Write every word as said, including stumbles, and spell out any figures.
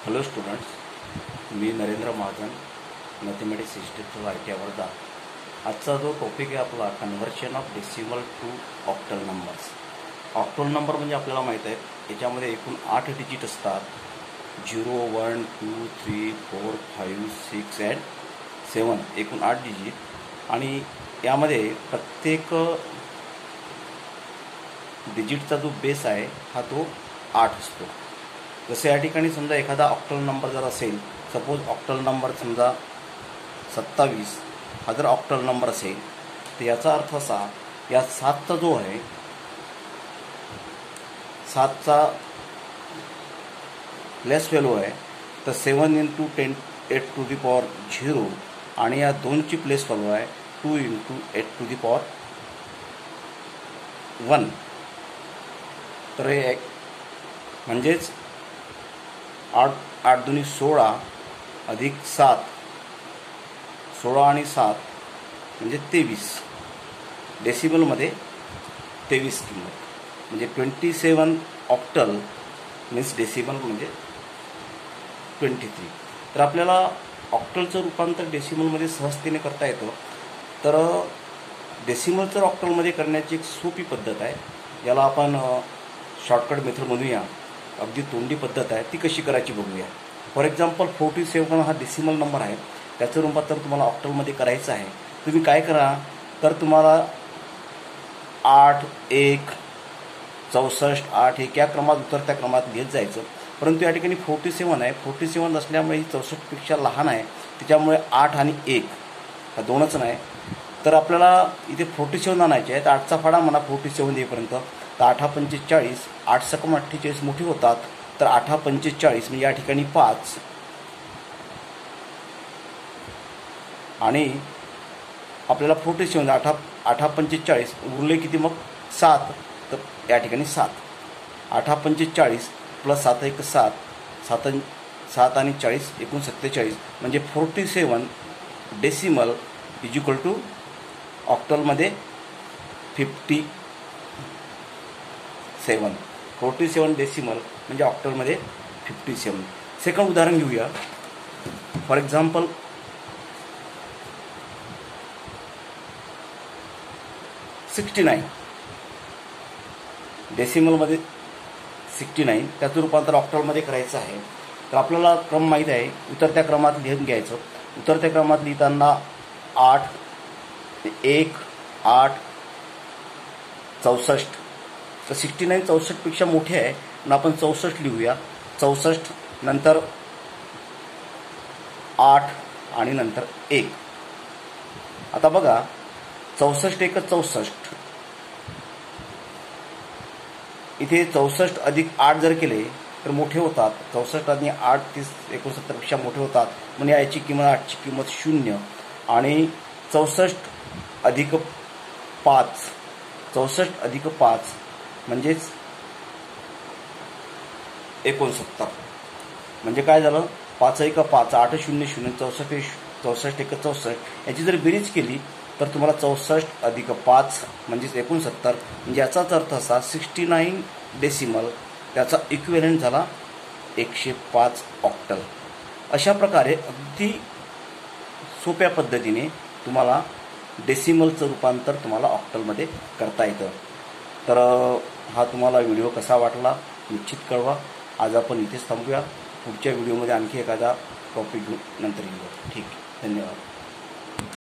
Hello students, मी Narendra Mahajan, mathematics institute I T I Wardha. आजचा जो टॉपिक आहे आपला conversion of decimal to octal numbers. Octal number म्हणजे आपल्याला माहीत आहे याच्यामध्ये एकूण आठ डिजिट असतात. Zero one two three four five six and seven, एकूण आठ डिजिट. आणि यामध्ये प्रत्येक डिजिटचा जो बेस आहे हा तो आठ असतो. जसे या ठिकाणी समजा एखादा ऑक्टल नंबर जर असेल, सपोज ऑक्टल नंबर समजा सत्तावीस हा जर ऑक्टल नंबर असेल, तर याचा अर्थ असा, या सातचा जो आहे सातचा प्लस व्हॅल्यू आहे तर seven into ten eight to the power zero, आणि या दोनची प्लेस व्हॅल्यू आहे two into eight to the power one. तर हे म्हणजेच आठ आठ दोन्ही सोळा अधिक सात, सोळा आणि सात म्हणजे तेवीस. डेसिबलमध्ये तेवीस किंमत म्हणजे twenty seven octal means decibel म्हणजे ट्वेंटी थ्री. तर आपल्याला ऑक्टलचं रूपांतर डेसिमलमध्ये सहजतेने करता येतं. तर डेसिमलचं ऑक्टलमध्ये करण्याची एक सोपी पद्धत आहे, याला आपण शॉर्टकट मेथड म्हणूया, अगदी तोंडी पद्धत आहे. ती कशी करायची बघूया. फॉर एक्झाम्पल फोर्टी सेवन हा डेसिमल नंबर आहे, त्याचं रूपांतर तुम्हाला ऑक्टलमध्ये करायचं आहे. तुम्ही काय करा, तर तुम्हाला आठ एक चौसष्ट आठ एक या क्रमात उतरत्या क्रमात घेत जायचं. परंतु या ठिकाणी फोर्टी सेवन आहे, फोर्टी सेवन असल्यामुळे ही चौसष्टपेक्षा लहान आहे, त्याच्यामुळे आठ आणि एक हा दोनच नाही. तर आपल्याला इथे फोर्टी सेवन आणायचे आहे. तर आठचा फाडा म्हणा फोर्टी सेवन येईपर्यंत. तर आठा पंचेचाळीस, आठ सकम अठ्ठेचाळीस मोठी होतात. तर आठा पंचेचाळीस म्हणजे या ठिकाणी पाच, आणि आपल्याला फोर्टी सेवन आठा आठा पंचेचाळीस उरले किती मग सात, तर या ठिकाणी सात. आठा पंचेचाळीस प्लस सात एक सात, सात सात आणि चाळीस एकूण सत्तेचाळीस म्हणजे forty seven decimal is equal to ऑक्टलमध्ये fifty seven. Forty seven decimal म्हणजे ऑक्टलमध्ये फिफ्टी सेवन. सेकंड उदाहरण घेऊया. फॉर एक्झाम्पल सिक्स्टी नाईन डेसिमलमध्ये सिक्स्टी नाईन, त्याचं रूपांतर ऑक्टलमध्ये करायचं आहे. तर आपल्याला क्रम माहीत आहे, उतरत्या क्रमात लिहून घ्यायचं. उतरत्या क्रमात लिहिताना आठ एक आठ चौसष्ट. तर सिक्स्टी नाईन चौसष्टपेक्षा मोठे आहे आणि आपण चौसष्ट लिहूया. चौसष्ट नंतर आठ आणि नंतर एक. आता बघा, चौसष्ट एक चौसष्ट, इथे चौसष्ट अधिक आठ जर केले तर मोठे होतात. चौसष्ट आणि आठ तीस एकोणसत्तरपेक्षा मोठे होतात, म्हणजे याची किंमत आठची किंमत शून्य. आणि चौसष्ट अधिक पाच, चौसष्ट अधिक पाच म्हणजेच एकोणसत्तर. म्हणजे काय झालं, पाच एक पाच, आठ शून्य शून्य, चौसष्ट चौसष्ट एक चौसष्ट, याची जर बेरीज केली तर तुम्हाला चौसष्ट अधिक पाच म्हणजेच एकोणसत्तर. म्हणजे याचाच अर्थ असा, सिक्स्टी नाईन डेसिमल त्याचा इक्विव्हॅलंट झाला एकशे पाच ऑक्टल. अशा प्रकारे अगदी सोप्या पद्धतीने तुम्हाला डेसिमलचं रूपांतर तुम्हाला ऑक्टलमध्ये करता येतं. तर हा तुम्हाला व्हिडिओ कसा वाटला निश्चित कळवा. आज आपण इथेच थांबूया. पुढच्या व्हिडिओमध्ये आणखी एखादा टॉपिक घेऊन नंतर येऊ. ठीक, धन्यवाद.